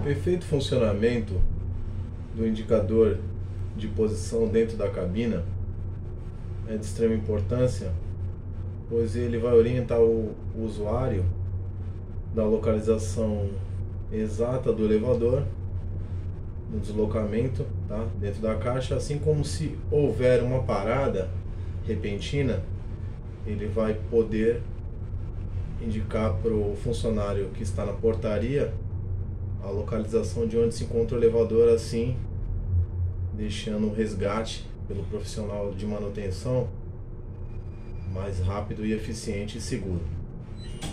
Perfeito funcionamento do indicador de posição dentro da cabina é de extrema importância, pois ele vai orientar o usuário da localização exata do elevador, no deslocamento, tá, dentro da caixa, assim como se houver uma parada repentina, ele vai poder indicar para o funcionário que está na portaria a localização de onde se encontra o elevador, assim deixando o resgate pelo profissional de manutenção mais rápido e eficiente e seguro.